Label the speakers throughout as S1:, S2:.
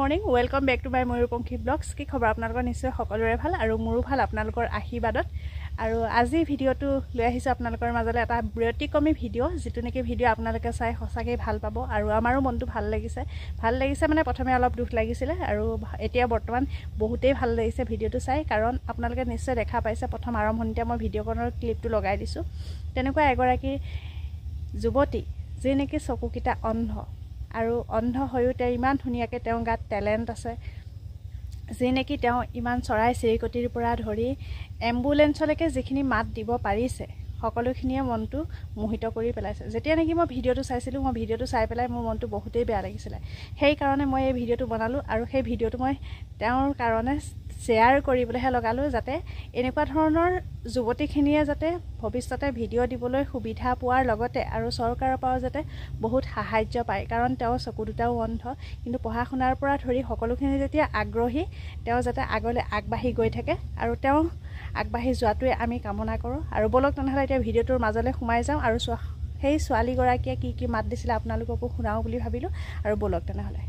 S1: morning, welcome back to my Pongkhi Vlogs. কি খবৰ আপোনালোকৰ নিশ্চয় সকলোৰে ভাল আৰু মোৰো ভাল আপোনালোকৰ আশীৰ্বাদত আৰু আজি ভিডিওটো লৈ আহিছো আপোনালোকৰ মাজলৈ এটা ব্যতিক্ৰমী ভিডিও যেটো নেকি ভিডিও আপোনালোকে চাই সঁচাকৈ ভাল পাব আৰু আমাৰো মনটো ভাল লাগিছে মানে প্ৰথমে অলপ দুখ লাগিছিল আৰু এতিয়া বৰ্তমান বহুতেই ভাল লাগিছে ভিডিওটো চাই কাৰণ আপোনালোকে নিশ্চয় দেখা পাইছে প্ৰথম আৰম্ভণিতে মই ভিডিওখনৰ ক্লিপটো লগাই দিছো তেনেকুৱা এগৰাকী যুৱতী যে নেকি চকুকিটা অন্ধ আৰু অন্ধ হৈও তেওঁ ইমান ধুনিয়াকৈ তেওঁ গাত টেলেন্ট আছে যে নেকি তেওঁ ইমান চৰাই চিৰিকটিৰ পৰা ধৰি এম্বুলেন্সলৈকে যিখিনি মাত দিব পাৰিছে সকলোখিনিয়ে মনটো মোহিত কৰি পেলাইছে যেতিয়া নেকি মই ভিডিওটো চাইছিলো মই ভিডিওটো চাই পেলাই মোৰ মনটো বহুতেই বেয়া লাগিছিল সেই কাৰণে মই এই ভিডিওটো বনালো আৰু সেই ভিডিওটো মই তেওঁৰ কাৰণে শেয়াৰ কৰিবলৈহে লগালো যাতে এনেকুৱা ধৰণৰ যুৱতীখিনিয়ে যাতে ভৱিষ্যতে ভিডিও দিবলৈ সুবিধা পোৱাৰ লগতে আৰু চৰকাৰৰ পৰা যাতে বহুত সাহায্য পায় কাৰণ তেওঁ চকু দুটাও অন্ধ কিন্তু পঢ়া শুনাৰ পৰা ধৰি সকলোখিনি যেতিয়া আগ্ৰহী তেওঁ যাতে আগলৈ আগবাঢ়ি গৈ থাকে আৰু তেওঁ আগবাঢ়ি যোৱাটোৱে আমি কামনা কৰোঁ আৰু বলক তেনেহ'লে এতিয়া ভিডিওটোৰ মাজলৈ সোমাই যাওঁ আৰু সেই ছোৱালীগৰাকীয়ে কি মাত দিছিলে আপোনালোককো শুনাও বুলি ভাবিলোঁ আৰু বলক তেনেহ'লে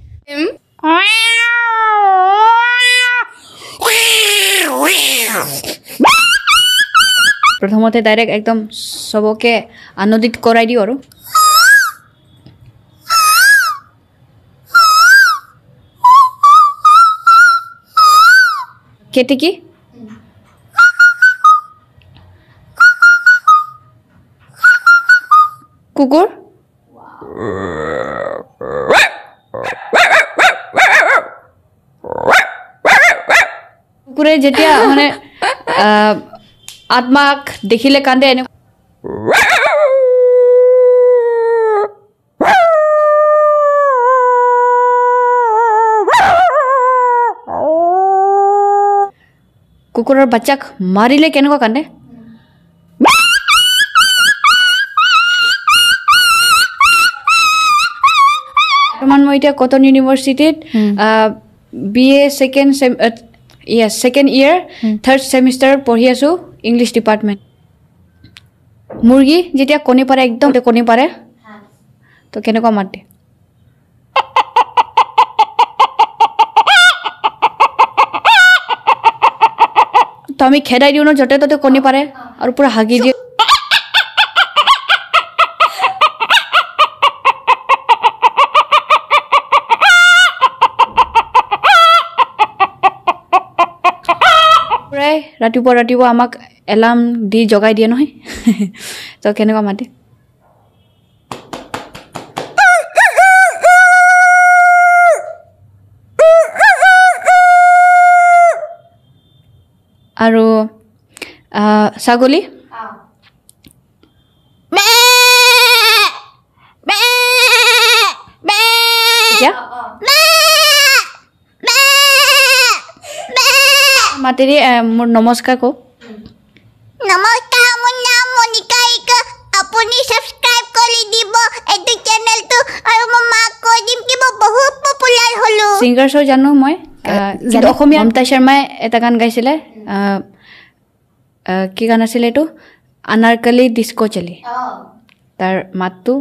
S2: প্ৰথমতে ডাইৰেক্ট একদম সবকে আনন্দিত কৰাই দিও আৰু কেতেকি কুকুৰ কুকুৰে যেতিয়া মানে আত্মাক দেখিলে কান্দে এনে কুকুৰৰ বাচ্চাক মাৰিলে কেনেকুৱা কান্দে বৰ্তমান মই এতিয়া কটন ইউনিভাৰ্চিটিত BA second year third semester পঢ়ি আছো ইংলিশ ডিপাৰ্টমেন্ট মুৰ্গী যেতিয়া কণী পাৰে একদম কণী পাৰে তো কেনেকুৱা মাতে তো আমি খেদাই দিও ন যতে ততে কণী পাৰে আৰু পুৰা হাগি দিয়ে ৰাতিপুৱা আমাক এলাৰ্ম দি জগাই দিয়ে নহয় তো কেনেকুৱা মাতে আৰু ছাগলী মাতেৰি মোৰ নমস্কাৰ কওক
S3: নমস্কাৰ মোৰ নাম মনিকা আপুনি সাবস্ক্ৰাইব কৰি দিব এই চেনেলটো আৰু মই মাক কৈ দিম কি মই বহুত পপুলাৰ হলো
S2: সিংগাৰ শো জানো মই অসমীয়া মমতা শৰ্মাই এটা গান গাইছিলে কি গান আছিলে এইটো আনাৰকলি ডিস্কো চলি তাৰ মাতটো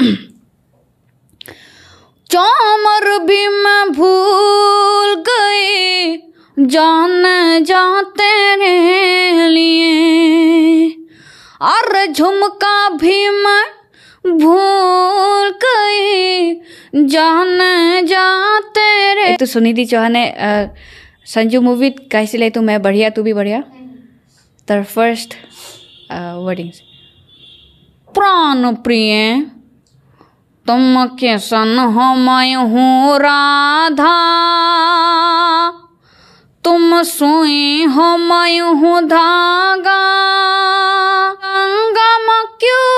S2: চমৰ भी मैं भूल गई जान जाते लिए और झुमका भी मैं भूल गई जान जाते रे तो सुनिधि चौहाने संजू मूवी गाइছিলে तो मैं बढ़िया तू भी बढ़िया तर फर्स्ट वर्डिंग्स प्राण प्रिय तुम के सन हो मैं हूँ राधा तुम सोई हो मैं हूँ धागा गंगम क्यों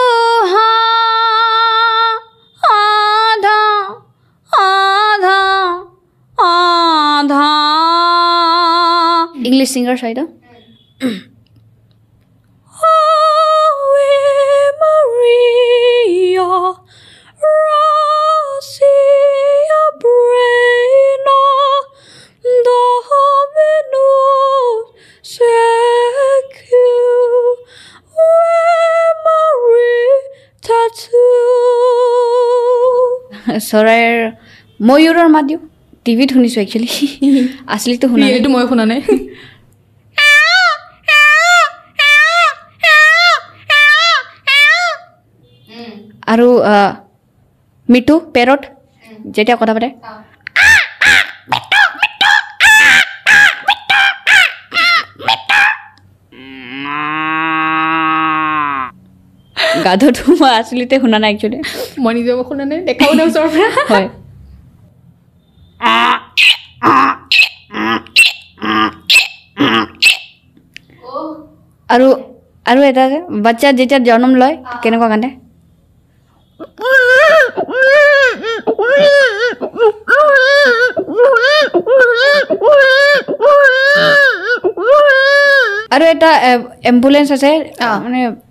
S2: आधा आधा आधा English singer side Maria Rosia Brena Dominus Secu Maria Tattoo চৰাইৰ ময়ূৰৰ মাত দিওঁ টিভিত শুনিছোঁ একচুৱেলি আচলিটো শুনা
S4: এইটো মই শুনা নাই
S2: আৰু মিটু পেৰট যেতিয়া কথা পাতে গাধটো মই আচলিতে শুনা নাই একচুৱেলি
S4: মই নিজে শুনা নাই দেখাও নাই ওচৰৰ পৰা
S2: হয় আৰু আৰু এটা বাচ্চা যেতিয়া জন্ম লয় কেনেকুৱা কান্দে আৰু এটা এম্বুলেন্স আছে মানে